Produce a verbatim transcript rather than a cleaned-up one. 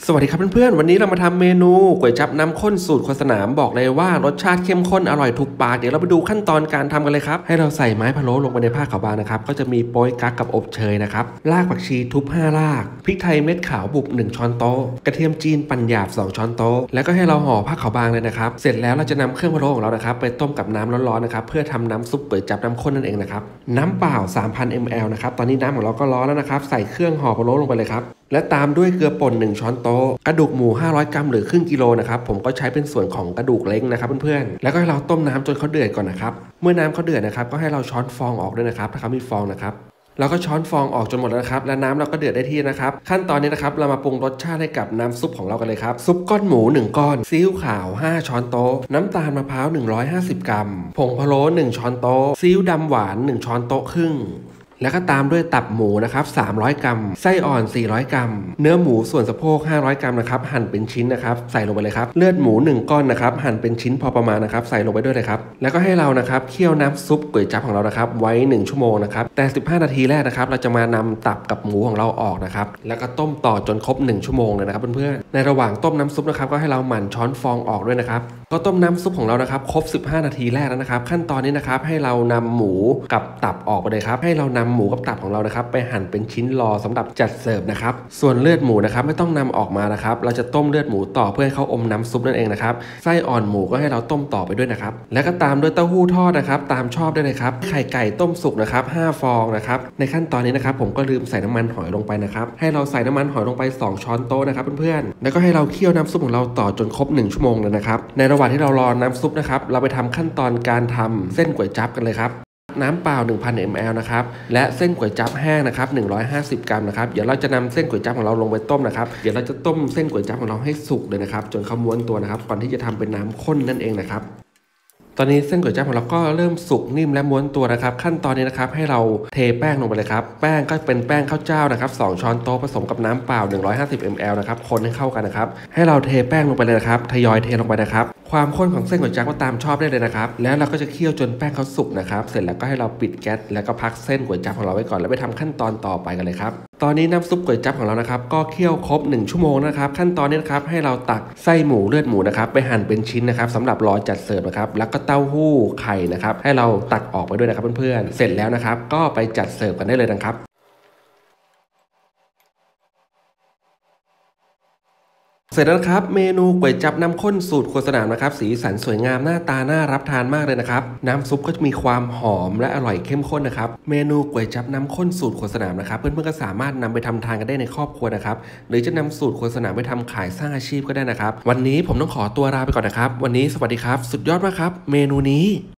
สวัสดีครับเพื่อนๆวันนี้เรามาทำเมนูก๋วยจั๊บน้ำข้นสูตรคนสนามบอกเลยว่ารสชาติเข้มข้นอร่อยถูกปากเดี๋ยวเราไปดูขั้นตอนการทำกันเลยครับให้เราใส่ไม้พะโล้ลงไปในผ้าขาวบางนะครับก็จะมีโป๊ยกั๊กกับอบเชยนะครับรากผักชีทุบห้ารากพริกไทยเม็ดขาวบุบหนึ่งช้อนโต๊ะกระเทียมจีนปั่นหยาบสองช้อนโต๊ะแล้วก็ให้เราห่อผ้าขาวบางเลยนะครับเสร็จแล้วเราจะนำเครื่องพะโล้ของเรานะครับไปต้มกับน้ำร้อนๆนะครับเพื่อทำน้ำซุปก๋วยจั๊บน้ำข้นนั่นเองนะครับน้ำเปล่า สามพัน มิลลิลิตร นะครับตอนนี้น้ำของเราก็ร้อนแล้วนะครับใส่เครื่องห่อพะโล้ลงไปเลยครับและตามด้วยเกลือป่นหนึ่งช้อนโต๊ะกระดูกหมูห้าร้อยกรัมหรือครึ่งกิโลนะครับผมก็ใช้เป็นส่วนของกระดูกเล้งนะครับเพื่อนๆแล้วก็ให้เราต้มน้ำจนเขาเดือดก่อนนะครับเมื่อน้ำเขาเดือดนะครับก็ให้เราช้อนฟองออกด้วยนะครับถ้าเขามีฟองนะครับเราก็ช้อนฟองออกจนหมดแล้วนะครับและน้ำเราก็เดือดได้ที่นะครับขั้นตอนนี้นะครับเรามาปรุงรสชาติให้กับน้ำซุปของเรากันเลยครับซุปก้อนหมูหนึ่งก้อนซีอิ๊วขาวห้าช้อนโต๊ะน้ำตาลมะพร้าวหนึ่งร้อยห้าสิบกรัมผงพะโล้หนึ่งช้อนโต๊ะซีอิ๊วดำหวานหนึ่งช้อนโต๊ะครึ่งแล้วก็ตามด้วยตับหมูนะครับสามร้อยกรัมไส้อ่อนสี่ร้อยกรัมเนื้อหมูส่วนสะโพกห้าร้อยกรัมนะครับหั่นเป็นชิ้นนะครับใส่ลงไปเลยครับเลือดหมูหนึ่งก้อนนะครับหั่นเป็นชิ้นพอประมาณนะครับใส่ลงไปด้วยเลยครับแล้วก็ให้เรานะครับเคี่ยวน้ำซุปก๋วยจั๊บของเรานะครับไว้หนึ่งชั่วโมงนะครับแต่สิบห้านาทีแรกนะครับเราจะมานำตับกับหมูของเราออกนะครับแล้วก็ต้มต่อจนครบหนึ่งชั่วโมงเลยนะครับเพื่อนๆในระหว่างต้มน้ำซุปนะครับก็ให้เราหมั่นช้อนฟองออกด้วยนะครับก็ต้มน้ำซุปของเรานะครับครบสิบห้านาทีแรกแล้วนะครับขั้นตอนนี้นะครับให้เรานำหมูกับตับออกไปเลยครับให้เรานำหมูกับตับของเรานะครับไปหั่นเป็นชิ้นรอสำหรับจัดเสิร์ฟนะครับส่วนเลือดหมูนะครับไม่ต้องนำออกมานะครับเราจะต้มเลือดหมูต่อเพื่อให้เขาอมน้ำซุปนั่นเองนะครับไส้อ่อนหมูก็ให้เราต้มต่อไปด้วยนะครับแล้วก็ตามด้วยเต้าหู้ทอดนะครับตามชอบได้เลยครับไข่ไก่ต้มสุกนะครับห้าฟองนะครับในขั้นตอนนี้นะครับผมก็ลืมใส่น้ำมันหอยลงไปนะครับให้เราใส่น้ำมันหอยลงไปสองช้อนโต๊ะนะครับเพื่อนๆแล้วก็ให้เราเคี่ยวน้ำซุปของเราต่อจนครบหนึ่งชั่วโมงเลยนะครับในระหว่างที่เรารอน้ำซุปนะครับเราไปทำขั้นตอนการทำเส้นก๋วยจั๊บกันเลยครับน้ำเปล่า หนึ่งพัน มิลลิลิตร นะครับและเส้นก๋วยจั๊บแห้งนะครับหนึ่งร้อยห้าสิบกรัมนะครับเดี๋ยวเราจะนำเส้นก๋วยจั๊บของเราลงไปต้มนะครับเดี๋ยวเราจะต้มเส้นก๋วยจั๊บของเราให้สุกเลยนะครับจนเขาม้วนตัวนะครับก่อนที่จะทำเป็นน้ำข้นนั่นเองนะครับตอนนี้เส้นก๋วยจั๊บของเราก็เริ่มสุกนิ่มและม้วนตัวนะครับขั้นตอนนี้นะครับให้เราเทแป้งลงไปเลยครับแป้งก็เป็นแป้งข้าวเจ้านะครับสองช้อนโต๊ะผสมกับน้ำเปล่าหนึ่งร้อยห้าสิบมิลลิลิตร นะครับคนให้เข้ากันนะครับให้เราเทแป้งลงไปเลยนะครับทยอยเทลงไปนะครับความข้นของเส้นก๋วยจั๊บก็ตามชอบได้เลยนะครับแล้วเราก็จะเคี่ยวจนแป้งเขาสุกนะครับเสร็จแล้วก็ให้เราปิดแก๊สแล้วก็พักเส้นก๋วยจั๊บของเราไว้ก่อนแล้วไปทำขั้นตอนต่อไปกันเลยครับตอนนี้น้ำซุปก๋วยจั๊บของเรานะครับก็เคี่ยวครบหนึ่งชั่วโมงนะครับขั้นตอนนี้นะครับให้เราตักไส้หมูเลือดหมูนะครับไปหั่นเป็นชิ้นนะครับสำหรับรอจัดเสิร์ฟนะครับแล้วก็เต้าหู้ไข่นะครับให้เราตักออกไปด้วยนะครับเพื่อนๆเสร็จแล้วนะครับก็ไปจัดเสิร์ฟกันได้เลยนะครับเสร็จแล้วครับเมนูก๋วยจั๊บน้ำข้นสูตรครัวสนามนะครับสีสันสวยงามหน้าตาน่ารับทานมากเลยนะครับน้ำซุปก็จะมีความหอมและอร่อยเข้มข้นนะครับเมนูก๋วยจั๊บน้ำข้นสูตรครัวสนามนะครับเพื่อนๆก็สามารถนำไปทำทานกันได้ในครอบครัวนะครับหรือจะนำสูตรครัวสนามไปทำขายสร้างอาชีพก็ได้นะครับวันนี้ผมต้องขอตัวลาไปก่อนนะครับวันนี้สวัสดีครับสุดยอดมากครับเมนูนี้